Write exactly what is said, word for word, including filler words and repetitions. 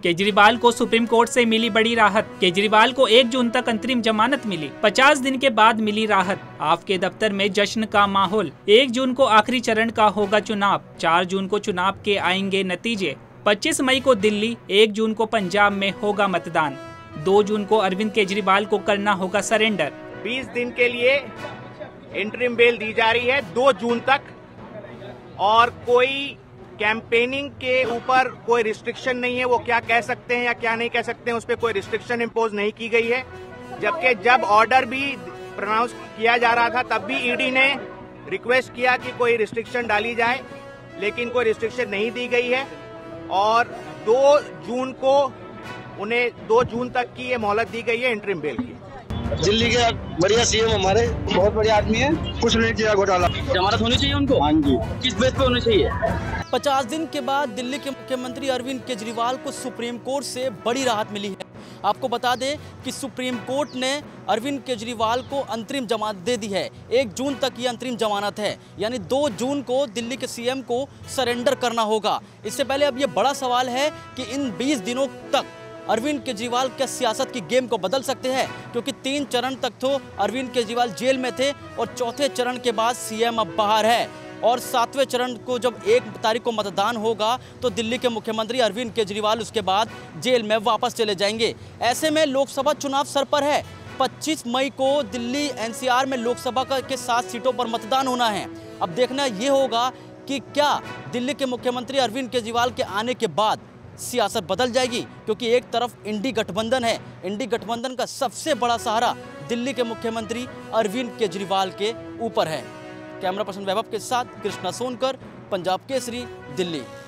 केजरीवाल को supreme court से मिली बड़ी राहत। केजरीवाल को एक जून तक अंतरिम जमानत मिली। पचास दिन के बाद मिली राहत। आपके दफ्तर में जश्न का माहौल। एक जून को आखिरी चरण का होगा चुनाव। चार जून को चुनाव के आएंगे नतीजे। पच्चीस मई को दिल्ली, एक जून को पंजाब में होगा मतदान। दो जून को अरविंद केजरीवाल को करना होगा सरेंडर। बीस दिन के लिए इंटरिम बेल दी जा रही है, दो जून तक, और कोई कैंपेनिंग के ऊपर कोई रिस्ट्रिक्शन नहीं है। वो क्या कह सकते हैं या क्या नहीं कह सकते हैं, उस पर कोई रिस्ट्रिक्शन इम्पोज नहीं की गई है। जबकि जब ऑर्डर भी प्रोनाउंस किया जा रहा था तब भी ईडी ने रिक्वेस्ट किया कि कोई रिस्ट्रिक्शन डाली जाए, लेकिन कोई रिस्ट्रिक्शन नहीं दी गई है। और दो जून को उन्हें दो जून तक की ये मोहलत दी गई है इंटरिम बेल की। दिल्ली के बढ़िया सीएम हमारे, बहुत बढ़िया आदमी है, कुछ नहीं किया घोटाला। जमानत होनी चाहिए उनको। हाँ जी। किस बेस पे होनी चाहिए? पचास दिन के बाद दिल्ली के मुख्यमंत्री अरविंद केजरीवाल को सुप्रीम कोर्ट से बड़ी राहत मिली है। आपको बता दें कि सुप्रीम कोर्ट ने अरविंद केजरीवाल को अंतरिम जमानत दे दी है। एक जून तक ये अंतरिम जमानत है, यानी दो जून को दिल्ली के सीएम को सरेंडर करना होगा। इससे पहले अब ये बड़ा सवाल है कि इन बीस दिनों तक अरविंद केजरीवाल क्या सियासत की गेम को बदल सकते हैं, क्योंकि तीन चरण तक तो अरविंद केजरीवाल जेल में थे और चौथे चरण के बाद सीएम अब बाहर है, और सातवें चरण को जब एक तारीख को मतदान होगा तो दिल्ली के मुख्यमंत्री अरविंद केजरीवाल उसके बाद जेल में वापस चले जाएंगे। ऐसे में लोकसभा चुनाव सर पर है। पच्चीस मई को दिल्ली एनसीआर में लोकसभा के सात सीटों पर मतदान होना है। अब देखना ये होगा कि क्या दिल्ली के मुख्यमंत्री अरविंद केजरीवाल के आने के बाद सियासत बदल जाएगी, क्योंकि एक तरफ इंडी गठबंधन है। इंडी गठबंधन का सबसे बड़ा सहारा दिल्ली के मुख्यमंत्री अरविंद केजरीवाल के ऊपर है। कैमरा पर्सन वैभव के साथ कृष्णा सोनकर, पंजाब केसरी, दिल्ली।